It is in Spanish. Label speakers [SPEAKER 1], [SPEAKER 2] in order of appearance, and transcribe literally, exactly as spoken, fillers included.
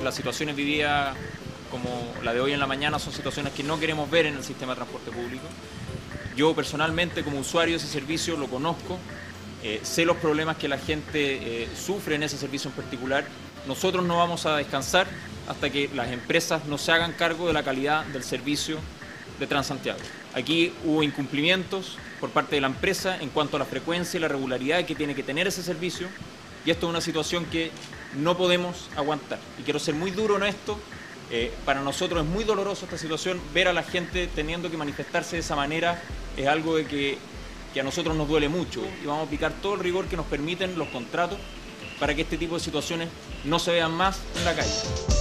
[SPEAKER 1] las situaciones vividas como la de hoy en la mañana son situaciones que no queremos ver en el sistema de transporte público. Yo personalmente como usuario de ese servicio lo conozco, eh, sé los problemas que la gente eh, sufre en ese servicio en particular. Nosotros no vamos a descansar hasta que las empresas no se hagan cargo de la calidad del servicio de Transantiago. Aquí hubo incumplimientos por parte de la empresa en cuanto a la frecuencia y la regularidad que tiene que tener ese servicio, y esto es una situación que no podemos aguantar. Y quiero ser muy duro en esto. Eh, para nosotros es muy doloroso esta situación, ver a la gente teniendo que manifestarse de esa manera es algo de que, que a nosotros nos duele mucho, y vamos a aplicar todo el rigor que nos permiten los contratos para que este tipo de situaciones no se vean más en la calle.